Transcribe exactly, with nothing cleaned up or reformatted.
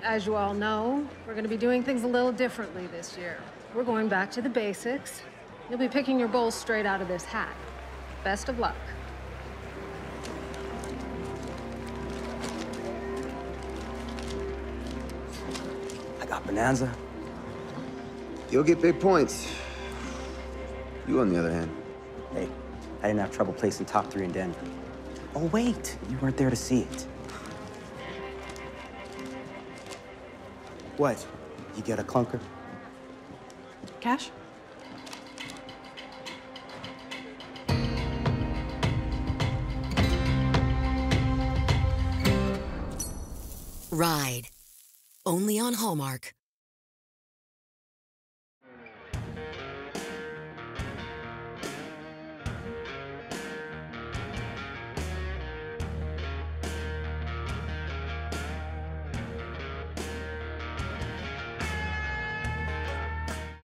As you all know, we're going to be doing things a little differently this year. We're going back to the basics. You'll be picking your bowls straight out of this hat. Best of luck. I got Bonanza. You'll get big points. You, on the other hand. Hey, I didn't have trouble placing top three in Denver. Oh, wait, you weren't there to see it. What? You get a clunker? Cash? Ride. Only on Hallmark.